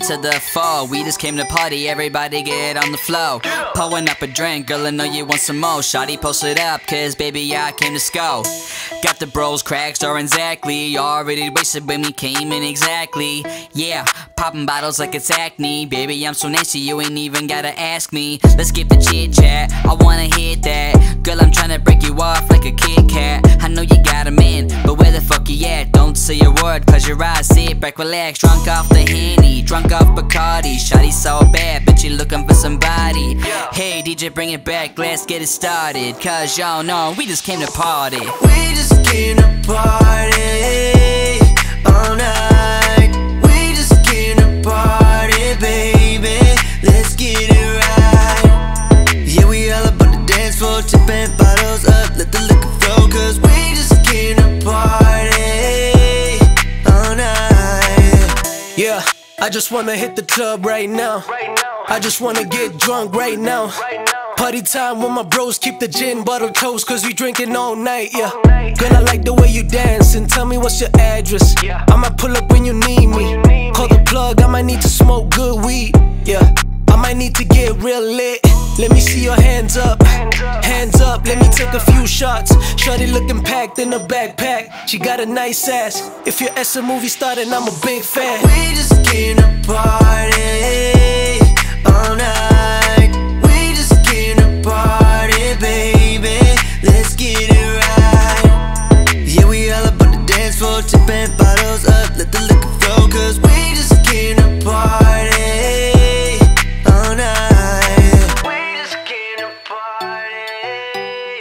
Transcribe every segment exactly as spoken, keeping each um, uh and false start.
to the floor. We just came to party, everybody get on the floor. Pulling up a drink, girl, I know you want some more. Shawty, post it up, cause baby, I came to score. Got the bros cracked, or exactly. Already wasted when we came in exactly. Yeah, popping bottles like it's acne. Baby, I'm so nasty, you ain't even gotta ask me. Let's get the chit chat, I wanna hit that. Girl, I'm tryna break you off like a Kit Kat. I know you got him in, but where the fuck you at? Don't say a word, cause your eyes sit back, relax. Drunk off the Henny, drunk off Bacardi. Shawty so bad, but you looking for somebody. Hey D J, bring it back, let's get it started. Cause y'all know, we just came to party. We just came to party all night. We just came to party, baby. Let's get it right. Yeah, we all up on the dance floor, tipping bottles up, let the liquor flow. Cause we just came to party all night. Yeah, I just wanna hit the club right now. I just wanna get drunk right now. Party time when my bros keep the gin bottle toast, cause we drinking all night, yeah. Girl, I like the way you dance, and tell me what's your address. I might pull up when you need me. Call the plug, I might need to smoke good weed, yeah. I might need to get real lit. Let me see your hands up, hands up, let me take a few shots. Shorty looking packed in a backpack, she got a nice ass. If you're at a movie star, then I'm a big fan. We just came to party all night. We just came to party, baby. Let's get it right. Yeah, we all up on the dance floor, tipping bottles up, let the liquor flow. Cause we just came to party all night. We just came to party.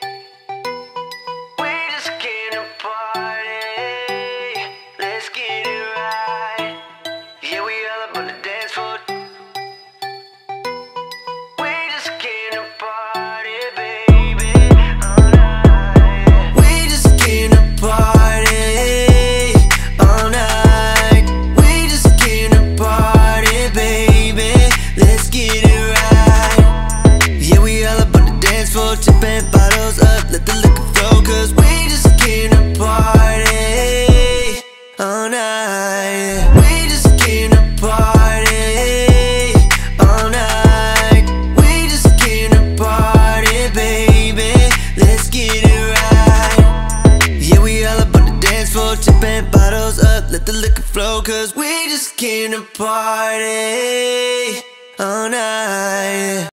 We just came to party. Let's get it right. Yeah, we all up on the dance floor. We just came to party, baby, all night. We just came to party all night. We just came to party, baby. Let's get it right. Yeah, we all up on the dance floor, tipping bottles up, let the liquor flow. Cause we just came to party all night. We just came to party all night. We just came to party, baby. Let's get it right. Yeah, we all up on the dance floor, tipping bottles up, let the liquor flow. Cause we just came to party all night.